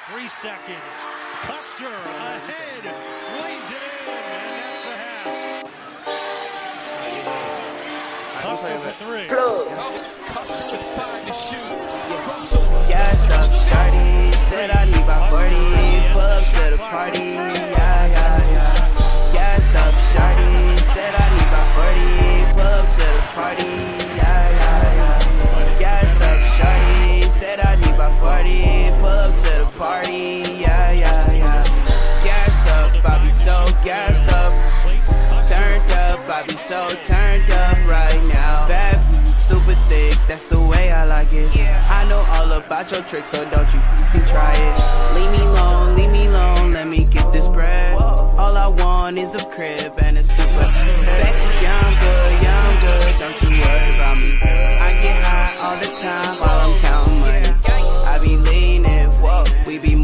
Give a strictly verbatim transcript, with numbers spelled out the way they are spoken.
three seconds. Custer ahead, lays it in, and that's the half. Custer for three. Custer with five to shoot. Gassed up, shawty, said I need about forty. Pull up to the party, yeah, yeah, yeah. Gassed up, shawty, said I need about forty. Pull up to the party, yeah, yeah, yeah. Gassed up, shawty, said I need about forty. Pull up to the party, yeah, yeah, yeah. Gassed up, I be so gassed up. Turned up, I be so turned up right now. Bad, super thick, that's the way I like it. I know all about your tricks, so don't you f***ing try it. Leave me alone, leave me alone, let me get this bread. All I want is a crib and a super Becky, yeah, I'm good, yeah, I'm good, don't you worry about me. I get high all the time while I'm counting money. I be leaning, we be